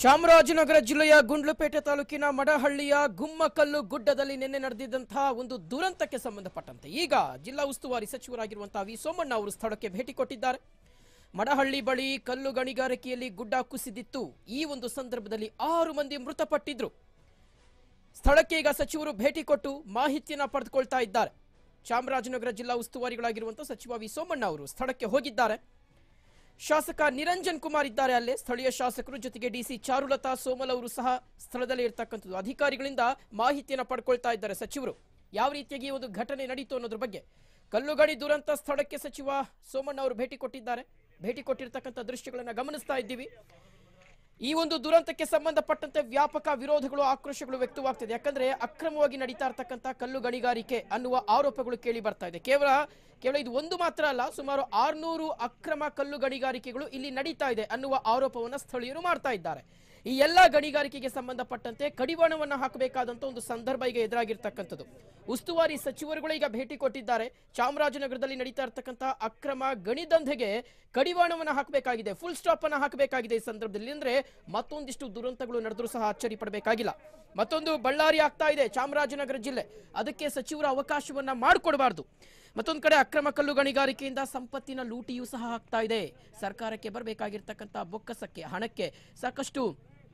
ಚಾಮರಾಜನಗರ ಜಿಲ್ಲೆಯ ಗುಂಡ್ಲುಪೇಟೆ ತಾಲೂಕಿನ ಮಡಹಳ್ಳಿಯ ಗುಮ್ಮಕಲ್ಲು ಗುಡ್ಡದಲ್ಲಿ ನಿನ್ನೆ ನಡೆದಿದ್ದಂತಹ ಒಂದು ದುರಂತಕ್ಕೆ ಸಂಬಂಧಪಟ್ಟಂತೆ ಈಗ ಜಿಲ್ಲಾ ಉಸ್ತುವಾರಿ ಸಚಿವರಾಗಿರುವಂತಹ ವಿ ಸೋಮಣ್ಣ ಅವರು ಸ್ಥಳಕ್ಕೆ ಭೇಟಿ ಕೊಟ್ಟಿದ್ದಾರೆ। ಮಡಹಳ್ಳಿ ಬಳಿ ಕಲ್ಲು ಗಣಿಗಾರಿಕೆಯಲ್ಲಿ ಗುಡ್ಡ ಕುಸಿದಿತ್ತು। ಈ ಒಂದು ಸಂದರ್ಭದಲ್ಲಿ 6 ಮಂದಿ ಮೃತಪಟ್ಟಿದ್ರು। ಸ್ಥಳಕ್ಕೆ ಈಗ ಸಚಿವರು ಭೇಟಿ ಕೊಟ್ಟು ಮಾಹಿತಿಯನ್ನು ಪಡೆದುಕೊಳ್ತಾ ಇದ್ದಾರೆ। ಚಾಮರಾಜನಗರ ಜಿಲ್ಲಾ ಉಸ್ತುವಾರಿಗಳಾಗಿರುವಂತಹ ಸಚಿವ ವಿ ಸೋಮಣ್ಣ ಅವರು ಸ್ಥಳಕ್ಕೆ ಹೋಗಿದ್ದಾರೆ। ಶಾಸಕ ನಿರಂಜನ್ ಕುಮಾರ್ ಇದ್ದಾರೆ ಅಲ್ಲೇ, ಸ್ಥಳೀಯ ಶಾಸಕರು ಜೊತೆಗೆ ಡಿಸಿ ಚಾರುಲತಾ ಸೋಮಲ್ ಅವರು ಸಹ ಸ್ಥಳದಲ್ಲಿ ಇರತಕ್ಕಂಥದ್ದು। ಅಧಿಕಾರಿಗಳಿಂದ ಮಾಹಿತಿಯನ್ನು ಪಡ್ಕೊಳ್ತಾ ಇದ್ದಾರೆ ಸಚಿವರು। ಯಾವ ರೀತಿಯಾಗಿ ಒಂದು ಘಟನೆ ನಡೀತು ಅನ್ನೋದ್ರ ಬಗ್ಗೆ ಕಲ್ಲುಗಣಿ ದುರಂತ ಸ್ಥಳಕ್ಕೆ ಸಚಿವ ಸೋಮಣ್ಣ ಅವರು ಭೇಟಿ ಕೊಟ್ಟಿದ್ದಾರೆ। ಭೇಟಿ ಕೊಟ್ಟಿರತಕ್ಕಂಥ ದೃಶ್ಯಗಳನ್ನು ಗಮನಿಸ್ತಾ ಇದ್ದೀವಿ। ಈ ಒಂದು ದುರಂತಕ್ಕೆ ಸಂಬಂಧಪಟ್ಟಂತೆ ವ್ಯಾಪಕ ವಿರೋಧಗಳು ಆಕ್ರೋಶಗಳು ವ್ಯಕ್ತವಾಗ್ತಿದೆ। ಯಾಕಂದ್ರೆ ಅಕ್ರಮವಾಗಿ ನಡೀತಾ ಇರತಕ್ಕಂಥ ಕಲ್ಲು ಗಣಿಗಾರಿಕೆ ಅನ್ನುವ ಆರೋಪಗಳು ಕೇಳಿ ಬರ್ತಾ ಇದೆ। ಕೇವಲ ಇದು ಒಂದು ಮಾತ್ರ ಅಲ್ಲ, ಸುಮಾರು 600 ಅಕ್ರಮ ಕಲ್ಲು ಗಣಿಗಾರಿಕೆಗಳು ಇಲ್ಲಿ ನಡೀತಾ ಇದೆ ಅನ್ನುವ ಆರೋಪವನ್ನು ಸ್ಥಳೀಯರು ಮಾಡ್ತಾ ಇದ್ದಾರೆ। ಈ ಎಲ್ಲ ಗಣಿಗಾರಿಕೆಗೆ ಸಂಬಂಧಪಟ್ಟಂತೆ ಕಡಿವಾಣವನ್ನು ಹಾಕಬೇಕಾದಂತ ಒಂದು ಸಂದರ್ಭ ಈಗ ಎದುರಾಗಿರ್ತಕ್ಕಂಥದ್ದು। ಉಸ್ತುವಾರಿ ಸಚಿವರುಗಳು ಈಗ ಭೇಟಿ ಕೊಟ್ಟಿದ್ದಾರೆ। ಚಾಮರಾಜನಗರದಲ್ಲಿ ನಡೀತಾ ಇರತಕ್ಕಂಥ ಅಕ್ರಮ ಗಣಿದಂಧೆಗೆ ಕಡಿವಾಣವನ್ನು ಹಾಕಬೇಕಾಗಿದೆ, ಫುಲ್ ಸ್ಟಾಪ್ ಅನ್ನು ಹಾಕಬೇಕಾಗಿದೆ ಈ ಸಂದರ್ಭದಲ್ಲಿ। ಅಂದ್ರೆ ಮತ್ತೊಂದಿಷ್ಟು ದುರಂತಗಳು ನಡೆದರೂ ಸಹ ಆಶ್ಚರ್ಯ ಪಡಬೇಕಾಗಿಲ್ಲ। ಮತ್ತೊಂದು ಬಳ್ಳಾರಿ ಆಗ್ತಾ ಇದೆ ಚಾಮರಾಜನಗರ ಜಿಲ್ಲೆ, ಅದಕ್ಕೆ ಸಚಿವರ ಅವಕಾಶವನ್ನ ಮಾಡಿಕೊಡಬಾರದು। ಮತ್ತೊಂದು ಕಡೆ ಅಕ್ರಮ ಕಲ್ಲು ಗಣಿಗಾರಿಕೆಯಿಂದ ಸಂಪತ್ತಿನ ಲೂಟಿಯೂ ಸಹ ಆಗ್ತಾ ಇದೆ। ಸರ್ಕಾರಕ್ಕೆ ಬರಬೇಕಾಗಿರ್ತಕ್ಕಂಥ ಬೊಕ್ಕಸಕ್ಕೆ ಹಣಕ್ಕೆ ಸಾಕಷ್ಟು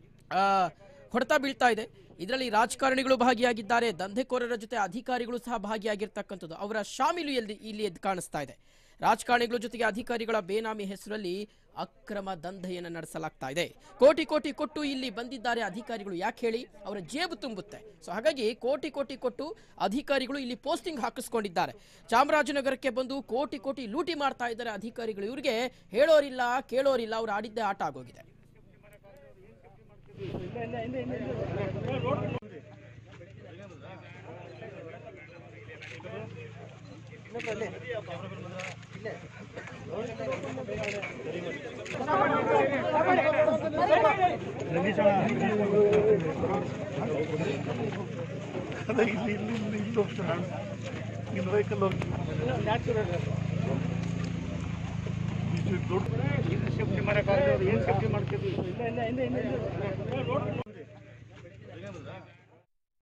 ಹೊಡೆತ ಬೀಳ್ತಾ ಇದೆ। ಇದರಲ್ಲಿ ರಾಜಕಾರಣಿಗಳು ಭಾಗಿಯಾಗಿದ್ದಾರೆ, ದಂಧೆಕೋರರ ಜೊತೆ ಅಧಿಕಾರಿಗಳು ಸಹ ಭಾಗಿಯಾಗಿರ್ತಕ್ಕಂಥದ್ದು, ಅವರ ಶಾಮೀಲು ಇಲ್ಲಿ ಎದ್ದು ಕಾಣಿಸ್ತಾ ಇದೆ। ರಾಜಕಾರಣಿಗಳ ಜೊತೆಗೆ ಅಧಿಕಾರಿಗಳ ಬೇನಾಮಿ ಹೆಸರಲ್ಲಿ ಅಕ್ರಮ ದಂಧೆಯನ್ನು ನಡೆಸಲಾಗ್ತಾ ಇದೆ। ಕೋಟಿ ಕೋಟಿ ಕೊಟ್ಟು ಇಲ್ಲಿ ಬಂದಿದ್ದಾರೆ ಅಧಿಕಾರಿಗಳು, ಯಾಕೆ ಹೇಳಿ, ಅವರ ಜೇಬು ತುಂಬುತ್ತೆ। ಸೊ ಹಾಗಾಗಿ ಕೋಟಿ ಕೋಟಿ ಕೊಟ್ಟು ಅಧಿಕಾರಿಗಳು ಇಲ್ಲಿ ಪೋಸ್ಟಿಂಗ್ ಹಾಕಿಸ್ಕೊಂಡಿದ್ದಾರೆ। ಚಾಮರಾಜನಗರಕ್ಕೆ ಬಂದು ಕೋಟಿ ಕೋಟಿ ಲೂಟಿ ಮಾಡ್ತಾ ಇದ್ದಾರೆ ಅಧಿಕಾರಿಗಳು। ಇವರಿಗೆ ಹೇಳೋರಿಲ್ಲ ಕೇಳೋರಿಲ್ಲ, ಅವ್ರು ಆಡಿದ್ದೇ ಆಟ ಆಗೋಗಿದೆ। ಸೇಫ್ಟಿ ಮಾಡಕ್ಕಾಗಲ್ಲ, ಏನು ಸೇಫ್ಟಿ ಮಾಡ್ತೀವಿ? ಇಲ್ಲ